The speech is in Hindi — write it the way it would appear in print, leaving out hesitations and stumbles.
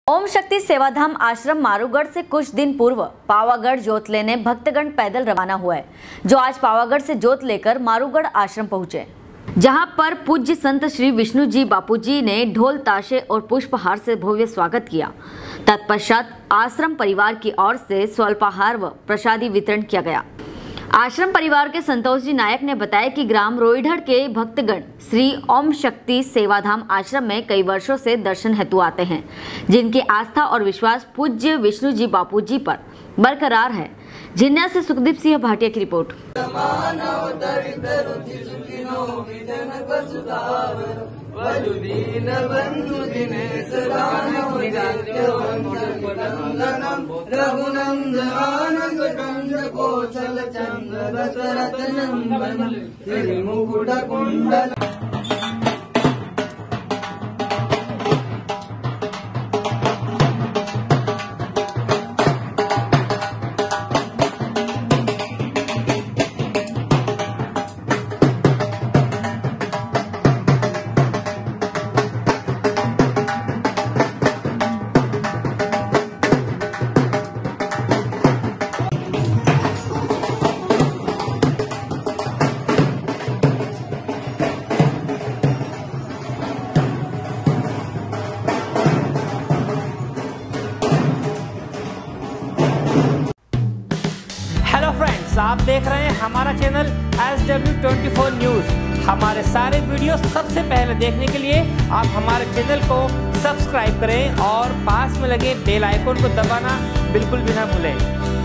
ओम शक्ति सेवाधाम आश्रम मारूगढ़ से कुछ दिन पूर्व पावागढ़ जोत लेने भक्तगण पैदल रवाना हुआ है, जो आज पावागढ़ से जोत लेकर मारूगढ़ आश्रम पहुंचे, जहां पर पूज्य संत श्री विष्णु जी बापू जी ने ढोल ताशे और पुष्पहार से भव्य स्वागत किया। तत्पश्चात आश्रम परिवार की ओर से स्वल्पाहार व प्रसादी वितरण किया गया। आश्रम परिवार के संतोष जी नायक ने बताया कि ग्राम रोइढ़ के भक्तगण श्री ओम शक्ति सेवाधाम आश्रम में कई वर्षों से दर्शन हेतु आते हैं, जिनकी आस्था और विश्वास पूज्य विष्णु जी बापू जी पर बरकरार है। झिन्ना से सुखदीप सिंह भाटिया की रिपोर्ट। हेलो फ्रेंड्स, आप देख रहे हैं हमारा चैनल SW24 न्यूज़। हमारे सारे वीडियो सबसे पहले देखने के लिए आप हमारे चैनल को सब्सक्राइब करें और पास में लगे बेल आइकन को दबाना बिल्कुल भी ना भूलें।